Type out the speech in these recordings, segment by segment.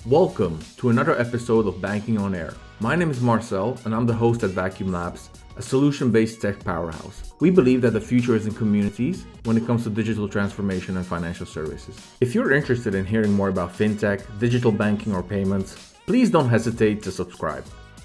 Welcome to another episode of Banking on Air. My name is Marcel and I'm the host at Vacuum Labs, a solution-based tech powerhouse. We believe that the future is in communities when it comes to digital transformation and financial services. If you're interested in hearing more about fintech, digital banking or payments, please don't hesitate to subscribe.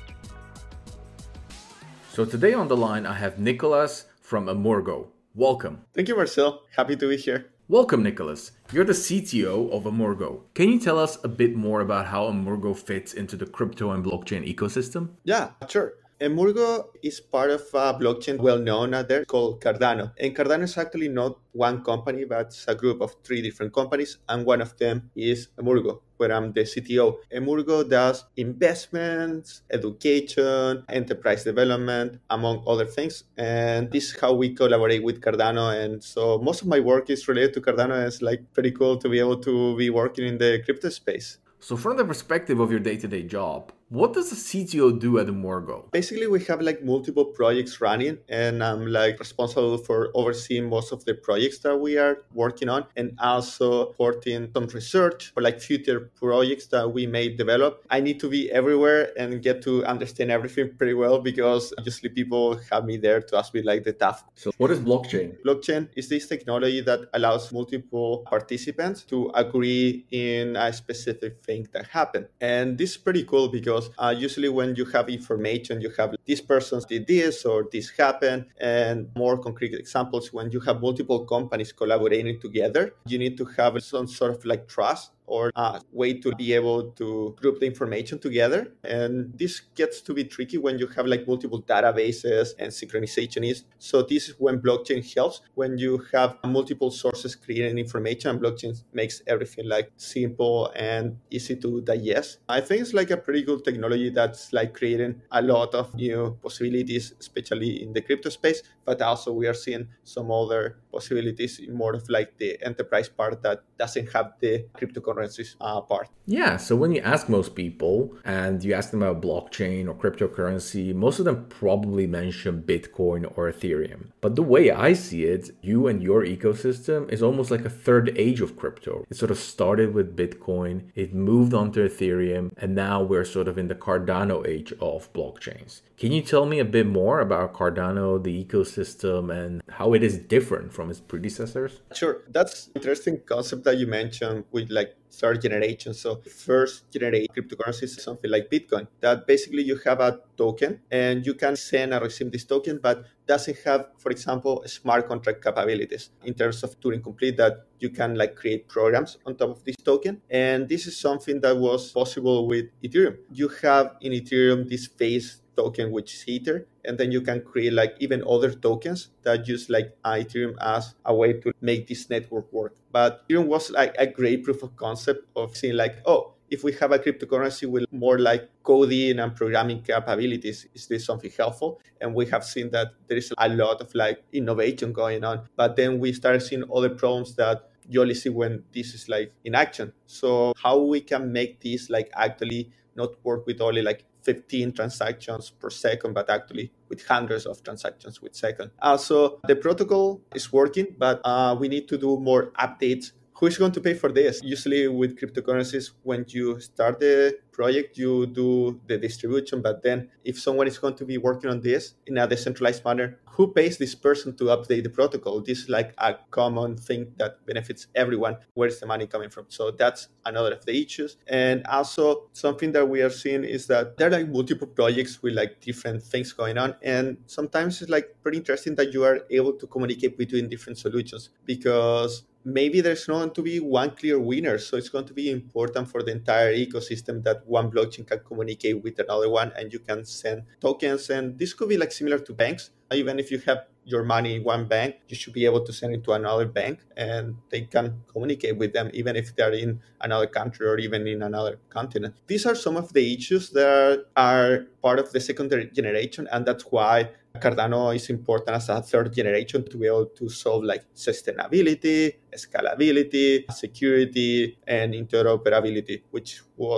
So today on the line I have Nicolas from EMURGO. Welcome. Thank you, Marcel. Happy to be here. Welcome, Nicolas. You're the CTO of EMURGO. Can you tell us a bit more about how EMURGO fits into the crypto and blockchain ecosystem? Yeah, sure. EMURGO is part of a blockchain well known out there called Cardano. And Cardano is actually not one company, but it's a group of three different companies. And one of them is EMURGO, where I'm the CTO. EMURGO does investments, education, enterprise development, among other things. And this is how we collaborate with Cardano. And so most of my work is related to Cardano. It's like pretty cool to be able to be working in the crypto space. So from the perspective of your day-to-day job, what does a CTO do at EMURGO? Basically, we have like multiple projects running, and I'm like responsible for overseeing most of the projects that we are working on, and also supporting some research for like future projects that we may develop. I need to be everywhere and get to understand everything pretty well because usually people have me there to ask me like the tough. So what is blockchain? Blockchain is this technology that allows multiple participants to agree in a specific thing that happened. And this is pretty cool because usually when you have information, you have this person did this or this happened. And more concrete examples, when you have multiple companies collaborating together, you need to have some sort of like trust or a way to be able to group the information together. And this gets to be tricky when you have like multiple databases and synchronization is. So this is when blockchain helps, when you have multiple sources creating information, and blockchain makes everything like simple and easy to digest. I think it's like a pretty good technology that's like creating a lot of new possibilities, especially in the crypto space, but also we are seeing some other possibilities in more of like the enterprise part that doesn't have the cryptocurrencies part. Yeah, so when you ask most people and you ask them about blockchain or cryptocurrency, most of them probably mention Bitcoin or Ethereum. But the way I see it, you and your ecosystem is almost like a third age of crypto. It sort of started with Bitcoin, it moved on to Ethereum, and now we're sort of in the Cardano age of blockchains. Can you tell me a bit more about Cardano, the ecosystem, and how it is different from its predecessors? Sure. That's an interesting concept that you mentioned with like third generation. So first generation cryptocurrency is something like Bitcoin, that basically you have a token and you can send and receive this token, but doesn't have, for example, smart contract capabilities in terms of Turing complete, that you can like create programs on top of this token. And this is something that was possible with Ethereum. You have in Ethereum this phase token, which is Ether, and then you can create like even other tokens that use like Ethereum as a way to make this network work. But Ethereum was like a great proof of concept of seeing like, oh, if we have a cryptocurrency with more like coding and programming capabilities, is this something helpful? And we have seen that there is a lot of like innovation going on, but then we started seeing other problems that you only see when this is like in action. So how we can make this like actually not work with only like 15 transactions per second, but actually with hundreds of transactions per second. Also, the protocol is working, but we need to do more updates. Who is going to pay for this? Usually with cryptocurrencies, when you start the project, you do the distribution, but then if someone is going to be working on this in a decentralized manner, who pays this person to update the protocol? This is like a common thing that benefits everyone. Where's the money coming from? So that's another of the issues. And also something that we are seeing is that there are like multiple projects with like different things going on. And sometimes it's like pretty interesting that you are able to communicate between different solutions, because maybe there's not going to be one clear winner. So it's going to be important for the entire ecosystem that one blockchain can communicate with another one, and you can send tokens. And this could be like similar to banks. Even if you have your money in one bank, you should be able to send it to another bank and they can communicate with them, even if they're in another country or even in another continent. These are some of the issues that are part of the secondary generation, and that's why Cardano is important as a third generation to be able to solve like sustainability, scalability, security, and interoperability, which was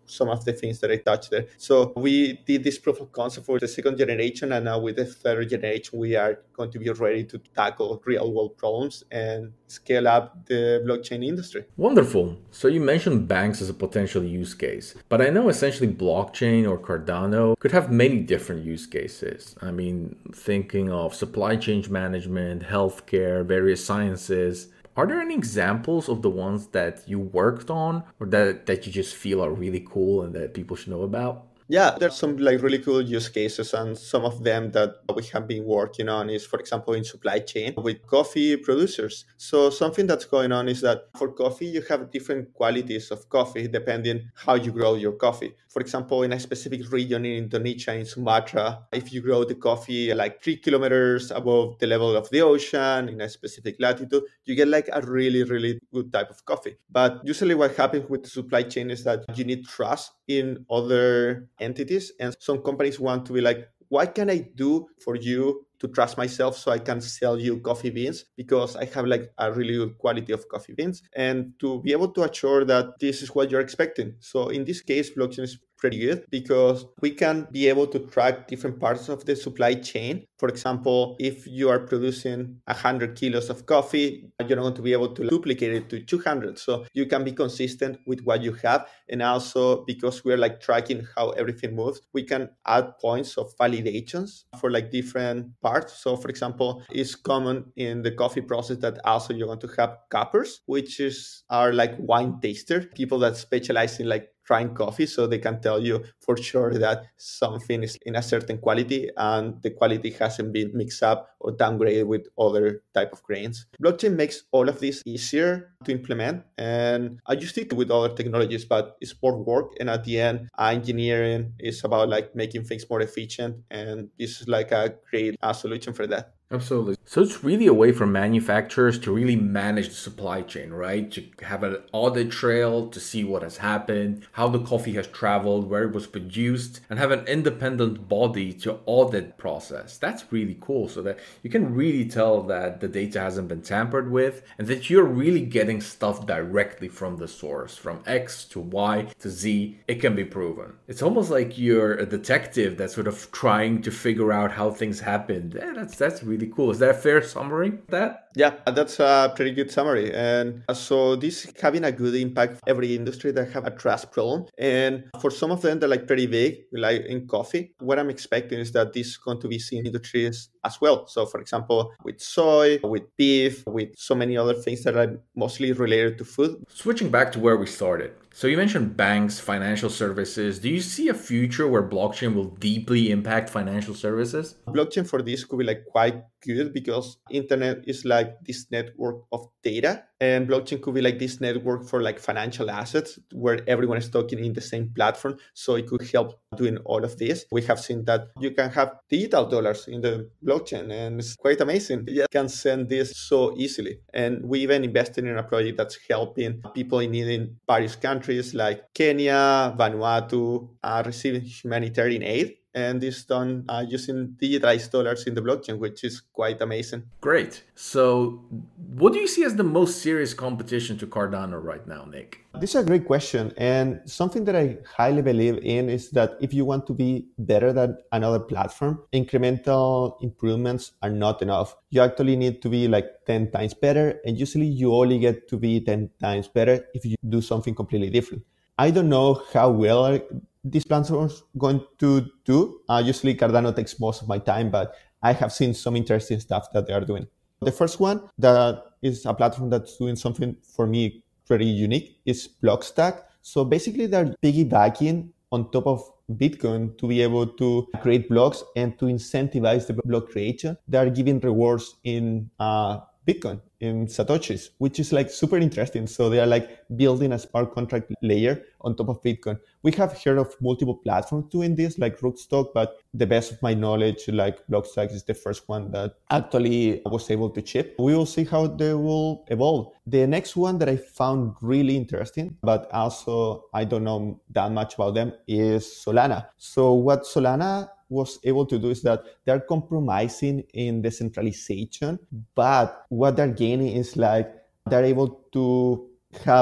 some of the things that I touched there. So we did this proof of concept for the second generation, and now with the third generation, we are going to be ready to tackle real world problems and scale up the blockchain industry. Wonderful. So you mentioned banks as a potential use case, but I know essentially blockchain or Cardano could have many different use cases. I mean, thinking of supply chain management, healthcare, various sciences. Are there any examples of the ones that you worked on or that you just feel are really cool and that people should know about? Yeah, there's some like really cool use cases, and some of them that we have been working on is, for example, in supply chain with coffee producers. So something that's going on is that for coffee, you have different qualities of coffee depending how you grow your coffee. For example, in a specific region in Indonesia, in Sumatra, if you grow the coffee like 3 kilometers above the level of the ocean in a specific latitude, you get like a really, really good type of coffee. But usually what happens with the supply chain is that you need trust in other entities, and some companies want to be like, what can I do for you to trust myself so I can sell you coffee beans because I have like a really good quality of coffee beans, and to be able to assure that this is what you're expecting. So in this case, blockchain is pretty good because we can be able to track different parts of the supply chain. For example, if you are producing 100 kilos of coffee, you're not going to be able to duplicate it to 200. So you can be consistent with what you have. And also because we're like tracking how everything moves, we can add points of validations for like different parts. So for example, it's common in the coffee process that also you're going to have cuppers, which are like wine taster, people that specialize in like trying coffee, so they can tell you for sure that something is in a certain quality and the quality hasn't been mixed up or downgraded with other type of grains. Blockchain makes all of this easier to implement, and I used it with other technologies, but it's more work, and at the end engineering is about like making things more efficient, and this is like a great solution for that. Absolutely. So it's really a way for manufacturers to really manage the supply chain, right? To have an audit trail to see what has happened, how the coffee has traveled, where it was produced, and have an independent body to audit process. That's really cool, so that you can really tell that the data hasn't been tampered with and that you're really getting stuff directly from the source, from X to Y to Z. It can be proven. It's almost like you're a detective that's sort of trying to figure out how things happened. Yeah, that's really cool. Is that a fair summary of that? Yeah, that's a pretty good summary. And so this is having a good impact for every industry that have a trust problem. And for some of them, they're like pretty big, like in coffee. What I'm expecting is that this is going to be seen in industries as well. So for example, with soy, with beef, with so many other things that are mostly related to food. Switching back to where we started. So you mentioned banks, financial services. Do you see a future where blockchain will deeply impact financial services? Blockchain for this could be like quite good because internet is like this network of data, and blockchain could be like this network for like financial assets where everyone is talking in the same platform. So it could help doing all of this. We have seen that you can have digital dollars in the blockchain, and it's quite amazing. You can send this so easily. And we even invested in a project that's helping people in need in various countries like Kenya, Vanuatu, receiving humanitarian aid. And this done using digitalized dollars in the blockchain, which is quite amazing. Great. So what do you see as the most serious competition to Cardano right now, Nick? This is a great question. And something that I highly believe in is that if you want to be better than another platform, incremental improvements are not enough. You actually need to be like 10 times better. And usually you only get to be 10 times better if you do something completely different. I don't know how well these platforms going to do. Usually Cardano takes most of my time, but I have seen some interesting stuff that they are doing. The first one that is a platform that's doing something for me pretty unique is Blockstack. So basically they're piggybacking on top of Bitcoin to be able to create blocks and to incentivize the block creation. They are giving rewards in Bitcoin, in Satoshis, which is like super interesting. So they are like building a smart contract layer on top of Bitcoin. We have heard of multiple platforms doing this, like Rootstock, but the best of my knowledge, like Blockstack is the first one that actually was able to chip. We will see how they will evolve. The next one that I found really interesting, but also I don't know that much about them, is Solana. So what Solana was able to do is that they're compromising in decentralization, but what they're gaining is like they're able to have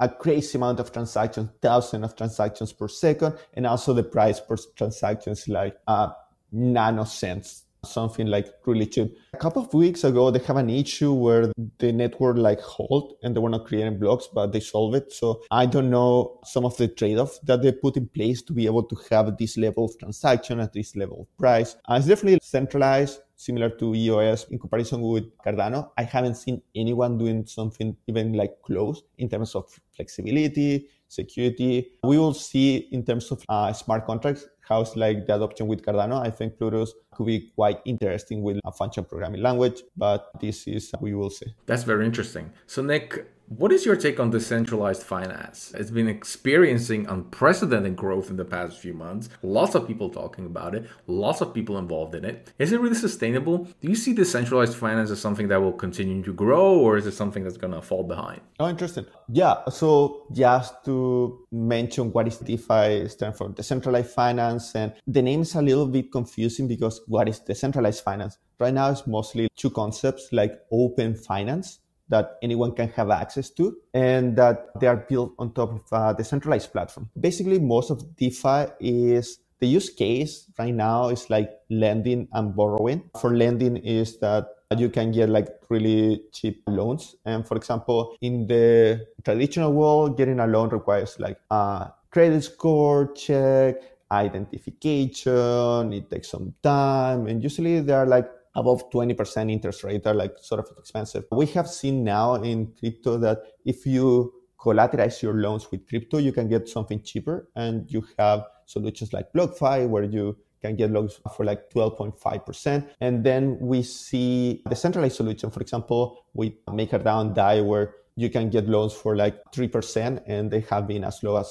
a crazy amount of transactions, thousands of transactions per second, and also the price per transaction is like nanocents, something like really cheap. A couple of weeks ago, they have an issue where the network like halt and they were not creating blocks, but they solved it. So I don't know some of the trade-offs that they put in place to be able to have this level of transaction at this level of price. It's definitely centralized, similar to EOS in comparison with Cardano. I haven't seen anyone doing something even like close in terms of flexibility, security. We will see in terms of smart contracts, how's like the adoption with Cardano. I think Plutus could be quite interesting with a function programming language, but this is, we will see. That's very interesting. So Nick, what is your take on decentralized finance? It's been experiencing unprecedented growth in the past few months. Lots of people talking about it, lots of people involved in it. Is it really sustainable? Do you see decentralized finance as something that will continue to grow, or is it something that's going to fall behind? Oh, interesting. Yeah. So just to mention what is DeFi stands for, decentralized finance, and the name is a little bit confusing because what is decentralized finance? Right now, it's mostly two concepts like open finance that anyone can have access to, and that they are built on top of a decentralized platform. Basically, most of DeFi is the use case right now is like lending and borrowing. For lending is that you can get like really cheap loans. And for example, in the traditional world, getting a loan requires like a credit score check, identification, it takes some time, and usually they are like above 20% interest rate are like sort of expensive. We have seen now in crypto that if you collateralize your loans with crypto, you can get something cheaper, and you have solutions like BlockFi where you can get loans for like 12.5%. And then we see the centralized solution, for example, with MakerDAO DAI, where you can get loans for like 3%, and they have been as low as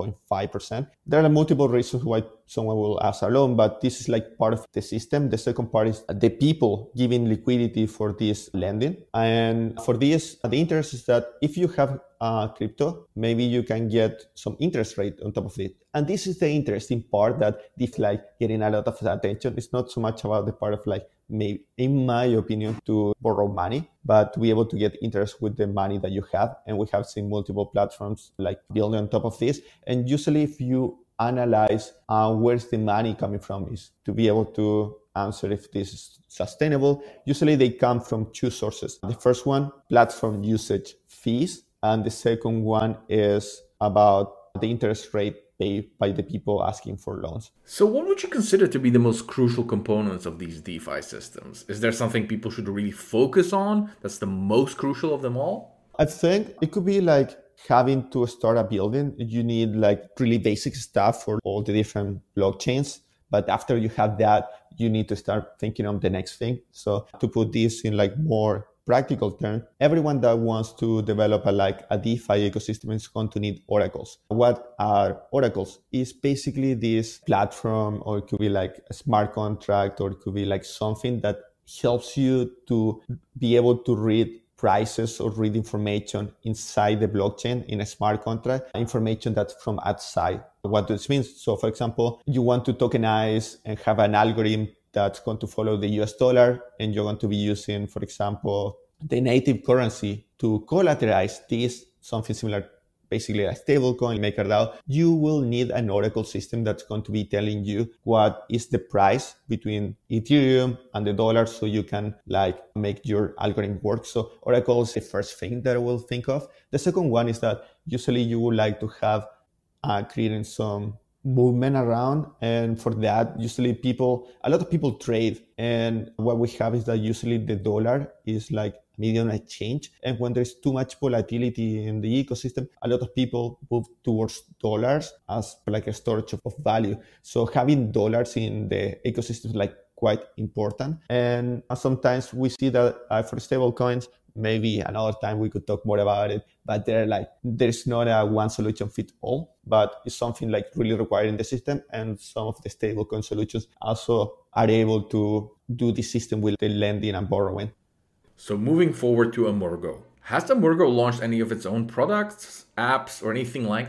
0.5%. There are multiple reasons why someone will ask a loan, but this is like part of the system. The second part is the people giving liquidity for this lending. And for this, the interest is that if you have crypto, maybe you can get some interest rate on top of it. And this is the interesting part that is like getting a lot of attention. It's not so much about the part of like, maybe, in my opinion, to borrow money, but to be able to get interest with the money that you have. And we have seen multiple platforms like building on top of this. And usually if you analyze where's the money coming from, is to be able to answer if this is sustainable. Usually they come from two sources. The first one, platform usage fees. And the second one is about the interest rate paid by the people asking for loans. So what would you consider to be the most crucial components of these DeFi systems? Is there something people should really focus on that's the most crucial of them all? I think it could be like having to start a building. You need like really basic stuff for all the different blockchains. But after you have that, you need to start thinking of the next thing. So to put this in like more practical terms, everyone that wants to develop a DeFi ecosystem is going to need oracles. What are oracles? Is basically this platform, or it could be like a smart contract, or it could be like something that helps you to be able to read prices or read information inside the blockchain in a smart contract, information that's from outside. What this means. So for example, you want to tokenize and have an algorithm that's going to follow the US dollar, and you're going to be using, for example, the native currency to collateralize this, something similar, basically a stablecoin, MakerDAO. You will need an oracle system that's going to be telling you what is the price between Ethereum and the dollar, so you can like make your algorithm work. So oracle is the first thing that I will think of. The second one is that usually you would like to have creating some movement around, and for that usually a lot of people trade, and what we have is that usually the dollar is like medium exchange, and when there's too much volatility in the ecosystem, a lot of people move towards dollars as like a storage of value. So having dollars in the ecosystem is like quite important. And sometimes we see that for stable coins, maybe another time we could talk more about it, but there's not a one solution fit all, but it's something like really required in the system. And some of the stablecoin solutions also are able to do the system with the lending and borrowing. So moving forward to EMURGO. Has EMURGO launched any of its own products, apps, or anything like that?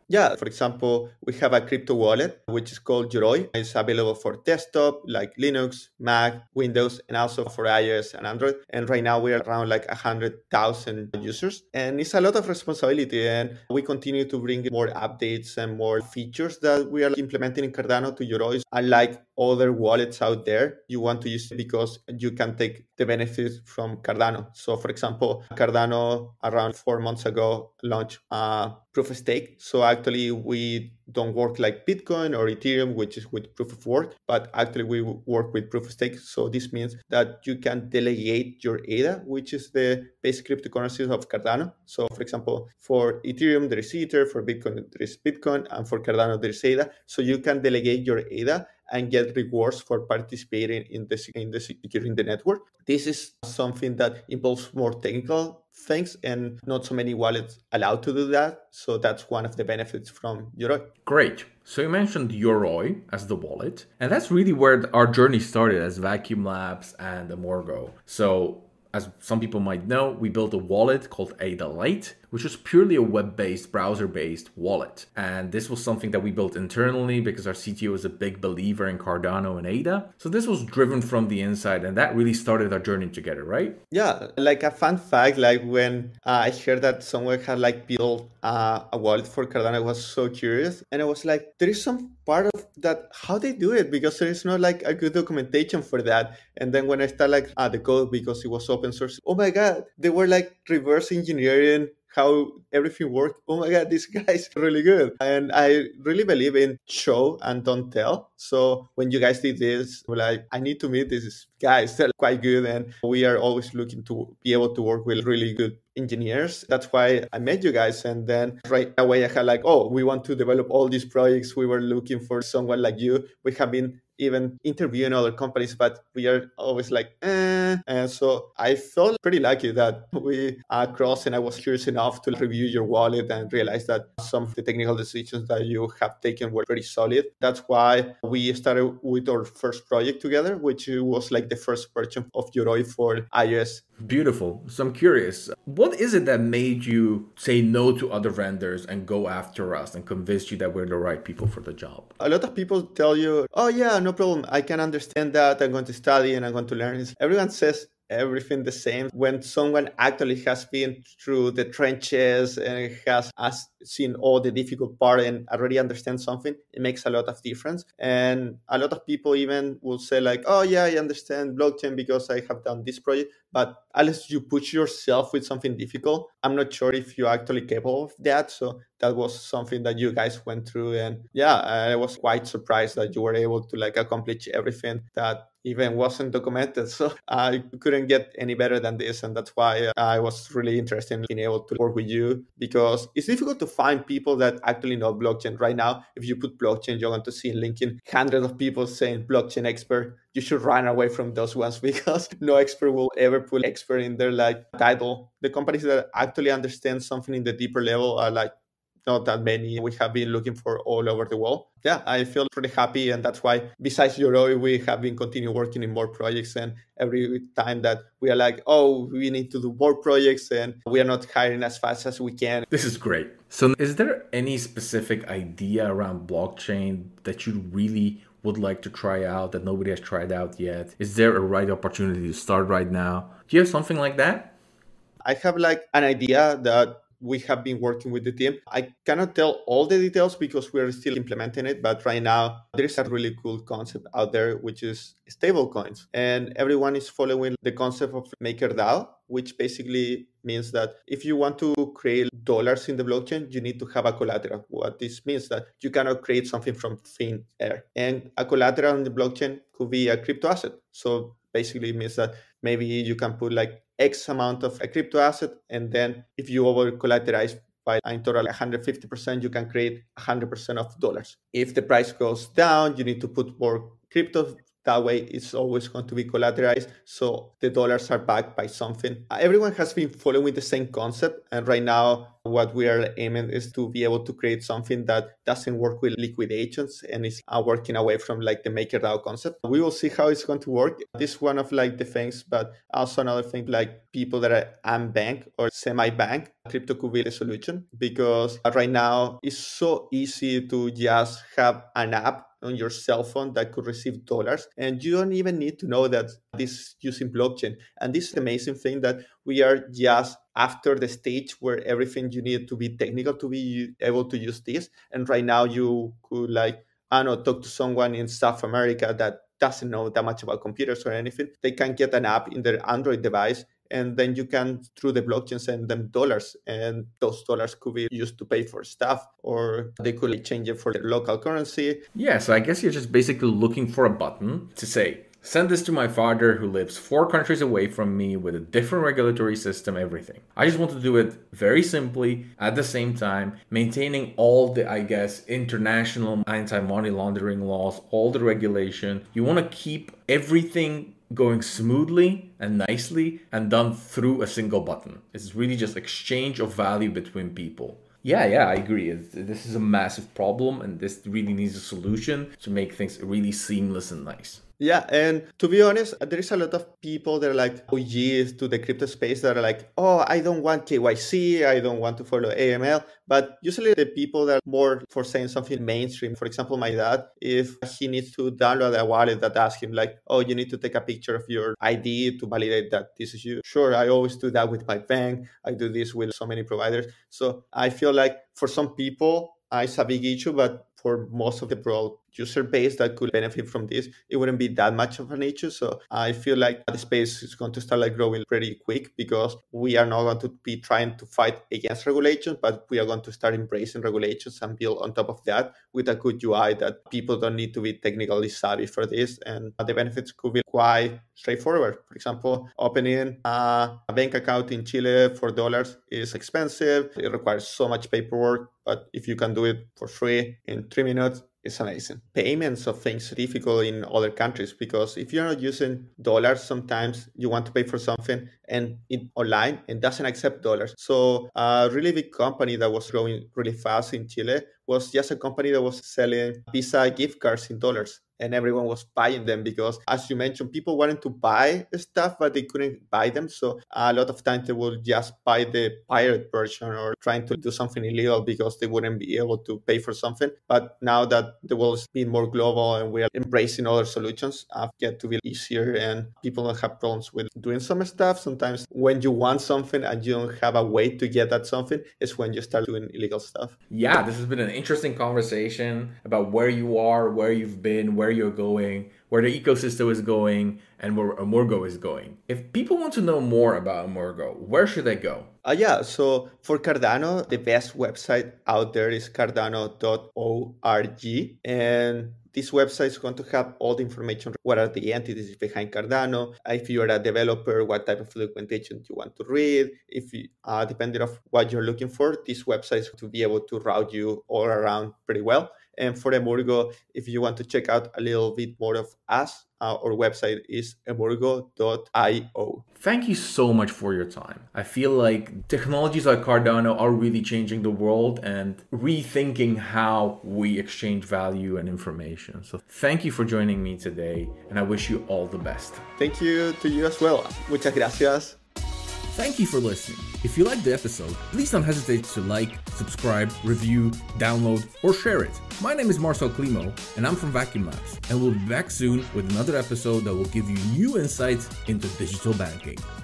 Yeah, for example, we have a crypto wallet which is called Yoroi. It's available for desktop like Linux, Mac, Windows, and also for iOS and Android. And right now we're around like 100,000 users. And it's a lot of responsibility. And we continue to bring more updates and more features that we are implementing in Cardano to Yoroi. Unlike other wallets out there, you want to use it because you can take the benefits from Cardano. So, for example, Cardano around 4 months ago launched proof of stake. So actually, we don't work like Bitcoin or Ethereum, which is with proof of work, but actually we work with proof of stake. So this means that you can delegate your ADA, which is the basic cryptocurrencies of Cardano. So, for example, for Ethereum there is Ether, for Bitcoin there is Bitcoin, and for Cardano there is ADA. So you can delegate your ADA and get rewards for participating in the securing the network. This is something that involves more technical things, and not so many wallets allowed to do that. So that's one of the benefits from Yoroi. Great. So you mentioned Yoroi as the wallet, and that's really where our journey started as Vacuum Labs and EMURGO. So as some people might know, we built a wallet called Ada Lite, which was purely a web-based, browser-based wallet. And this was something that we built internally because our CTO is a big believer in Cardano and Ada. So this was driven from the inside, and that really started our journey together, right? Yeah, like a fun fact, like when I heard that someone had like built a wallet for Cardano, I was so curious, and I was like, there is some part of that how they do it because there is not like a good documentation for that. And then when I start like the code because it was open source, oh my god, they were like reverse engineering how everything worked. Oh my god, this guy's really good. And I really believe in show and don't tell. So when you guys did this, we're like, I need to meet these guys. They're quite good. And we are always looking to be able to work with really good engineers. That's why I met you guys. And then right away I had like, oh, we want to develop all these projects. We were looking for someone like you. We have been even interviewing other companies, but we are always like, eh. And so I felt pretty lucky that we crossed, and I was curious enough to review your wallet and realize that some of the technical decisions that you have taken were pretty solid. That's why we started with our first project together, which was like the first version of Yoroi for iOS. Beautiful. So I'm curious, what is it that made you say no to other vendors and go after us and convince you that we're the right people for the job? A lot of people tell you, oh yeah, no problem. I can understand that. I'm going to study and I'm going to learn. Everyone says everything the same. When someone actually has been through the trenches and has seen all the difficult part and already understands something, it makes a lot of difference. And a lot of people even will say like, oh yeah, I understand blockchain because I have done this project. But unless you push yourself with something difficult, I'm not sure if you're actually capable of that. So that was something that you guys went through. And yeah, I was quite surprised that you were able to like accomplish everything that even wasn't documented. So I couldn't get any better than this. And that's why I was really interested in being able to work with you, because it's difficult to find people that actually know blockchain. Right now, if you put blockchain, you're going to see in LinkedIn hundreds of people saying blockchain expert. You should run away from those ones because no expert will ever put expert in their like title. The companies that actually understand something in the deeper level are like not that many. We have been looking for all over the world. Yeah, I feel pretty happy. And that's why, besides Yoroi, we have been continue working in more projects. And every time that we are like, oh, we need to do more projects and we are not hiring as fast as we can. This is great. So is there any specific idea around blockchain that you really would like to try out that nobody has tried out yet? Is there a right opportunity to start right now? Do you have something like that? I have like an idea that we have been working with the team. I cannot tell all the details because we're still implementing it, but right now there is a really cool concept out there, which is stable coins. And everyone is following the concept of MakerDAO, which basically means that if you want to create dollars in the blockchain, you need to have a collateral. What this means that you cannot create something from thin air. And a collateral in the blockchain could be a crypto asset. So basically it means that maybe you can put like X amount of a crypto asset, and then if you over collateralize by in total 150%, you can create 100% of dollars. If the price goes down, you need to put more crypto. That way, it's always going to be collateralized, so the dollars are backed by something. Everyone has been following the same concept, and right now what we are aiming is to be able to create something that doesn't work with liquid agents and is working away from like the MakerDAO concept. We will see how it's going to work. This is one of like the things, but also another thing, like people that are unbanked or semi-banked, crypto could be the solution, because right now it's so easy to just have an app on your cell phone that could receive dollars, and you don't even need to know that this is using blockchain. And this is the amazing thing, that we are just after the stage where everything you need to be technical to be able to use this. And right now you could like, I don't know, talk to someone in South America that doesn't know that much about computers or anything. They can get an app in their Android device, and then you can, through the blockchain, send them dollars, and those dollars could be used to pay for stuff, or they could exchange it for their local currency. Yeah, so I guess you're just basically looking for a button to say, send this to my father who lives 4 countries away from me with a different regulatory system, everything. I just want to do it very simply, at the same time, maintaining all the, I guess, international anti-money laundering laws, all the regulation. You want to keep everything going smoothly and nicely and done through a single button. It's really just exchange of value between people. Yeah, I agree. This is a massive problem, and this really needs a solution to make things really seamless and nice. Yeah, and to be honest, there is a lot of people that are like OGs to the crypto space that are like, oh, I don't want KYC, I don't want to follow AML. But usually the people that are more for saying something mainstream, for example, my dad, if he needs to download a wallet that asks him like, oh, you need to take a picture of your ID to validate that this is you. Sure, I always do that with my bank. I do this with so many providers. So I feel like for some people, it's a big issue, but for most of the broad user base that could benefit from this, it wouldn't be that much of an issue. So I feel like the space is going to start like growing pretty quick, because we are not going to be trying to fight against regulations, but we are going to start embracing regulations and build on top of that with a good UI that people don't need to be technically savvy for this. And the benefits could be quite straightforward. For example, opening a bank account in Chile for dollars is expensive. It requires so much paperwork, but if you can do it for free in 3 minutes, it's amazing. Payments of things are difficult in other countries, because if you're not using dollars, sometimes you want to pay for something and it online and doesn't accept dollars. So a really big company that was growing really fast in Chile was just a company that was selling Visa gift cards in dollars. And everyone was buying them because, as you mentioned, people wanted to buy stuff, but they couldn't buy them. So a lot of times they will just buy the pirate version or trying to do something illegal because they wouldn't be able to pay for something. But now that the world is being more global and we are embracing other solutions, get to be easier, and people don't have problems with doing some stuff. Sometimes when you want something and you don't have a way to get that something is when you start doing illegal stuff. Yeah, this has been an interesting conversation about where you are, where you've been, where you're going, where the ecosystem is going, and where EMURGO is going. If people want to know more about EMURGO, where should they go? So for Cardano, the best website out there is cardano.org. And this website is going to have all the information. What are the entities behind Cardano? If you're a developer, what type of documentation you want to read? If you, depending on what you're looking for, this website is to be able to route you all around pretty well. And for EMURGO, if you want to check out a little bit more of us, our website is emurgo.io. Thank you so much for your time. I feel like technologies like Cardano are really changing the world and rethinking how we exchange value and information. So thank you for joining me today, and I wish you all the best. Thank you to you as well. Muchas gracias. Thank you for listening. If you liked the episode, please don't hesitate to like, subscribe, review, download, or share it. My name is Marcel Klimo, and I'm from Vacuum Labs, and we'll be back soon with another episode that will give you new insights into digital banking.